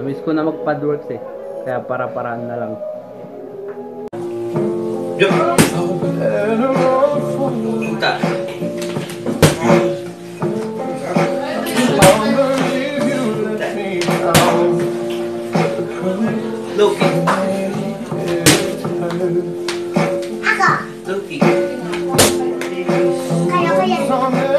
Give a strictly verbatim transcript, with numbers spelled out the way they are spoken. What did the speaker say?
Miss ko na mag-padworks eh. Kaya para-paraan na lang. Punta. Loki. Ako. Loki. Kaya ko yan.